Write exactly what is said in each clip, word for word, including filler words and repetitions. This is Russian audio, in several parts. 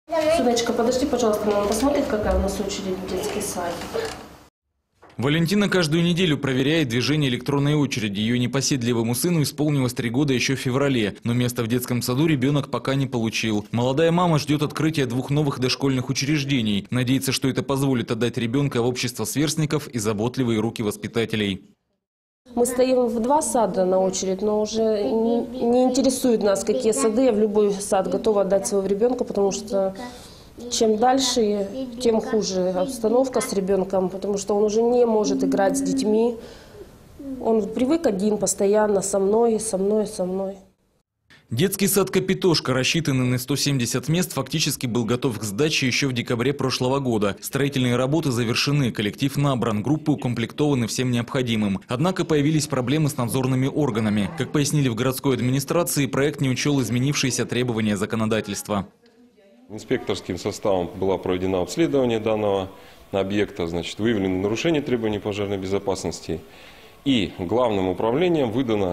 Сыночка, подожди, пожалуйста, мама посмотрит, какая у нас очередь в детский садик. Валентина каждую неделю проверяет движение электронной очереди. Ее непоседливому сыну исполнилось три года еще в феврале, но место в детском саду ребенок пока не получил. Молодая мама ждет открытия двух новых дошкольных учреждений. Надеется, что это позволит отдать ребенка в общество сверстников и заботливые руки воспитателей. Мы стоим в два сада на очередь, но уже не, не интересует нас, какие сады. Я в любой сад готова отдать своего ребенка, потому что чем дальше, тем хуже обстановка с ребенком, потому что он уже не может играть с детьми. Он привык один, постоянно со мной, со мной, со мной. Детский сад «Капитошка», рассчитанный на сто семьдесят мест, фактически был готов к сдаче еще в декабре прошлого года. Строительные работы завершены, коллектив набран, группы укомплектованы всем необходимым. Однако появились проблемы с надзорными органами. Как пояснили в городской администрации, проект не учел изменившиеся требования законодательства. Инспекторским составом было проведено обследование данного объекта, значит, выявлены нарушения требований пожарной безопасности. И главным управлением выдано,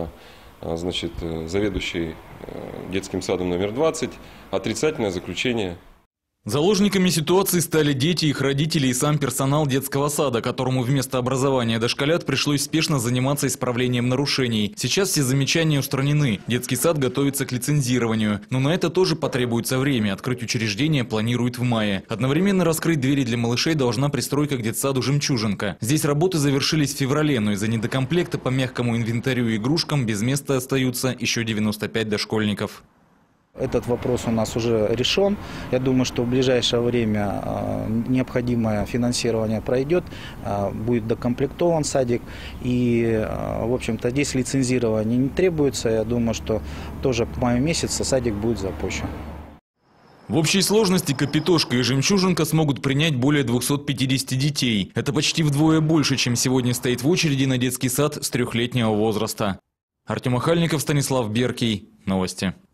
значит, заведующей детским садом номер двадцать отрицательное заключение. Заложниками ситуации стали дети, их родители и сам персонал детского сада, которому вместо образования дошколят пришлось спешно заниматься исправлением нарушений. Сейчас все замечания устранены. Детский сад готовится к лицензированию. Но на это тоже потребуется время. Открыть учреждение планируют в мае. Одновременно раскрыть двери для малышей должна пристройка к детсаду «Жемчужинка». Здесь работы завершились в феврале, но из-за недокомплекта по мягкому инвентарю и игрушкам без места остаются еще девяносто пять дошкольников. Этот вопрос у нас уже решен. Я думаю, что в ближайшее время необходимое финансирование пройдет, будет докомплектован садик. И, в общем-то, здесь лицензирование не требуется. Я думаю, что тоже к маю месяца садик будет запущен. В общей сложности «Капитошка» и «Жемчужинка» смогут принять более двухсот пятидесяти детей. Это почти вдвое больше, чем сегодня стоит в очереди на детский сад с трехлетнего возраста. Артем Охальников, Станислав Беркий. Новости.